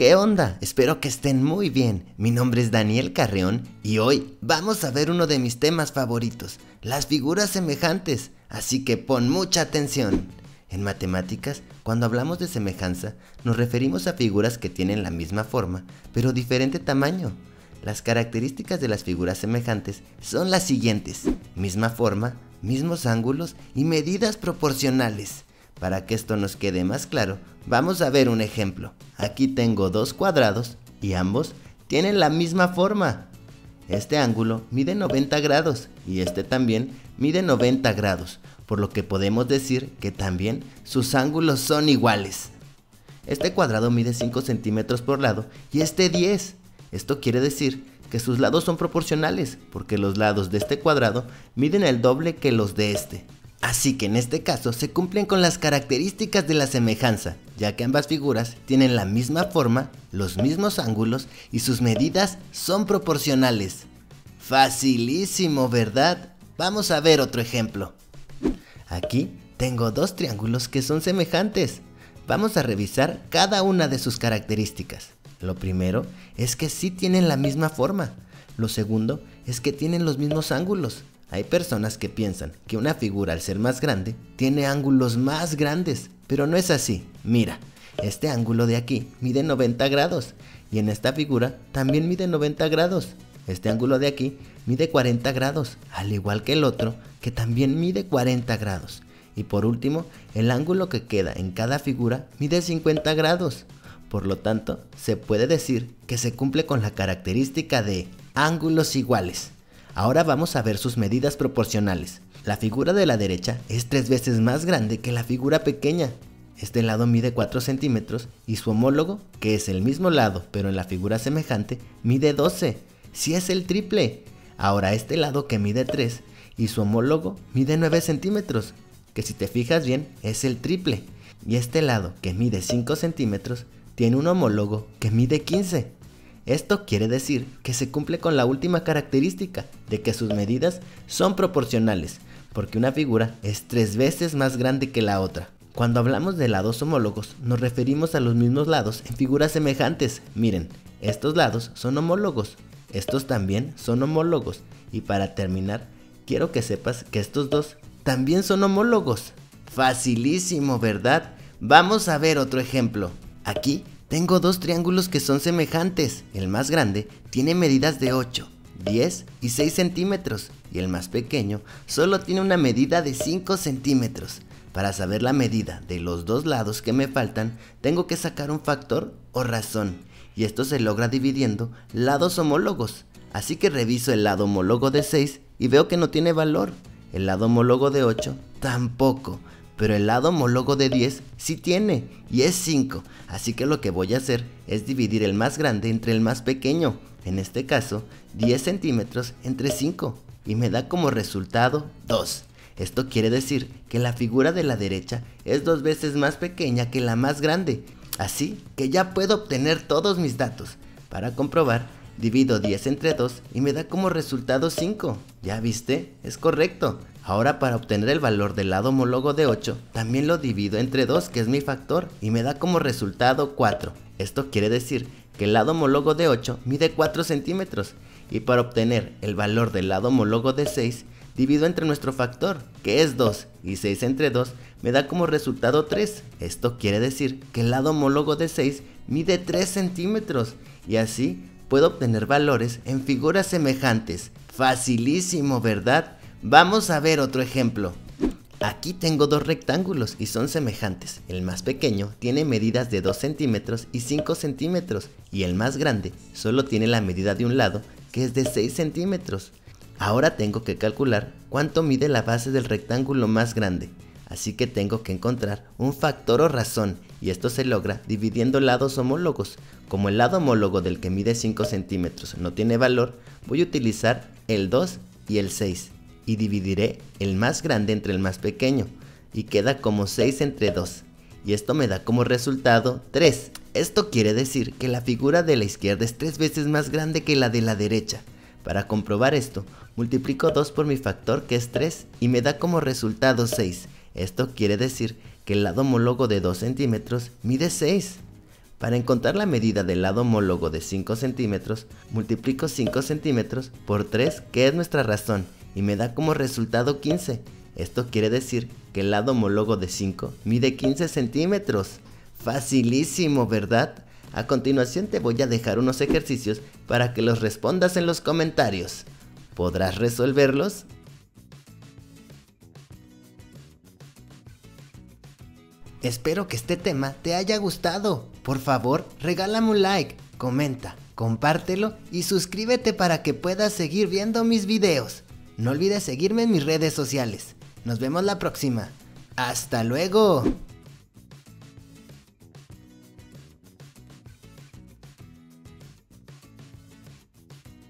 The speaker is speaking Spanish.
¿Qué onda? Espero que estén muy bien. Mi nombre es Daniel Carreón y hoy vamos a ver uno de mis temas favoritos, las figuras semejantes, así que pon mucha atención. En matemáticas, cuando hablamos de semejanza, nos referimos a figuras que tienen la misma forma, pero diferente tamaño. Las características de las figuras semejantes son las siguientes: misma forma, mismos ángulos y medidas proporcionales. Para que esto nos quede más claro, vamos a ver un ejemplo. Aquí tengo dos cuadrados y ambos tienen la misma forma. Este ángulo mide 90 grados y este también mide 90 grados, por lo que podemos decir que también sus ángulos son iguales. Este cuadrado mide 5 centímetros por lado y este 10. Esto quiere decir que sus lados son proporcionales, porque los lados de este cuadrado miden el doble que los de este. Así que en este caso se cumplen con las características de la semejanza, ya que ambas figuras tienen la misma forma, los mismos ángulos y sus medidas son proporcionales. Facilísimo, ¿verdad? Vamos a ver otro ejemplo. Aquí tengo dos triángulos que son semejantes. Vamos a revisar cada una de sus características. Lo primero es que sí tienen la misma forma. Lo segundo es que tienen los mismos ángulos. Hay personas que piensan que una figura, al ser más grande, tiene ángulos más grandes, pero no es así. Mira, este ángulo de aquí mide 90 grados y en esta figura también mide 90 grados. Este ángulo de aquí mide 40 grados, al igual que el otro que también mide 40 grados. Y por último, el ángulo que queda en cada figura mide 50 grados. Por lo tanto, se puede decir que se cumple con la característica de ángulos iguales. Ahora vamos a ver sus medidas proporcionales. La figura de la derecha es 3 veces más grande que la figura pequeña. Este lado mide 4 centímetros y su homólogo, que es el mismo lado pero en la figura semejante, mide 12. Sí, es el triple. Ahora este lado que mide 3 y su homólogo mide 9 centímetros, que si te fijas bien es el triple. Y este lado que mide 5 centímetros tiene un homólogo que mide 15. Esto quiere decir que se cumple con la última característica de que sus medidas son proporcionales, porque una figura es 3 veces más grande que la otra. Cuando hablamos de lados homólogos, nos referimos a los mismos lados en figuras semejantes. Miren, estos lados son homólogos, estos también son homólogos, y para terminar, quiero que sepas que estos dos también son homólogos. Facilísimo, ¿verdad? Vamos a ver otro ejemplo. Aquí tengo dos triángulos que son semejantes. El más grande tiene medidas de 8, 10 y 6 centímetros y el más pequeño solo tiene una medida de 5 centímetros. Para saber la medida de los dos lados que me faltan, tengo que sacar un factor o razón, y esto se logra dividiendo lados homólogos. Así que reviso el lado homólogo de 6 y veo que no tiene valor. El lado homólogo de 8 tampoco. Pero el lado homólogo de 10 sí tiene, y es 5, así que lo que voy a hacer es dividir el más grande entre el más pequeño, en este caso 10 centímetros entre 5, y me da como resultado 2. Esto quiere decir que la figura de la derecha es 2 veces más pequeña que la más grande, así que ya puedo obtener todos mis datos. Para comprobar, divido 10 entre 2 y me da como resultado 5. ¿Ya viste? Es correcto. Ahora, para obtener el valor del lado homólogo de 8, también lo divido entre 2, que es mi factor, y me da como resultado 4. Esto quiere decir que el lado homólogo de 8 mide 4 centímetros, y para obtener el valor del lado homólogo de 6, divido entre nuestro factor, que es 2, y 6 entre 2 me da como resultado 3. Esto quiere decir que el lado homólogo de 6 mide 3 centímetros, y así puedo obtener valores en figuras semejantes. Facilísimo, ¿verdad? Vamos a ver otro ejemplo. Aquí tengo dos rectángulos y son semejantes. El más pequeño tiene medidas de 2 centímetros y 5 centímetros y el más grande solo tiene la medida de un lado, que es de 6 centímetros. Ahora tengo que calcular cuánto mide la base del rectángulo más grande. Así que tengo que encontrar un factor o razón, y esto se logra dividiendo lados homólogos. Como el lado homólogo del que mide 5 centímetros no tiene valor, voy a utilizar el 2 y el 6. Y dividiré el más grande entre el más pequeño, y queda como 6 entre 2, y esto me da como resultado 3. Esto quiere decir que la figura de la izquierda es 3 veces más grande que la de la derecha. Para comprobar esto, multiplico 2 por mi factor, que es 3, y me da como resultado 6. Esto quiere decir que el lado homólogo de 2 centímetros mide 6. Para encontrar la medida del lado homólogo de 5 centímetros, multiplico 5 centímetros por 3, que es nuestra razón, y me da como resultado 15. Esto quiere decir que el lado homólogo de 5 mide 15 centímetros. Facilísimo, ¿verdad? A continuación te voy a dejar unos ejercicios para que los respondas en los comentarios. ¿Podrás resolverlos? Espero que este tema te haya gustado. Por favor, regálame un like, comenta, compártelo y suscríbete para que puedas seguir viendo mis videos. No olvides seguirme en mis redes sociales. Nos vemos la próxima. ¡Hasta luego!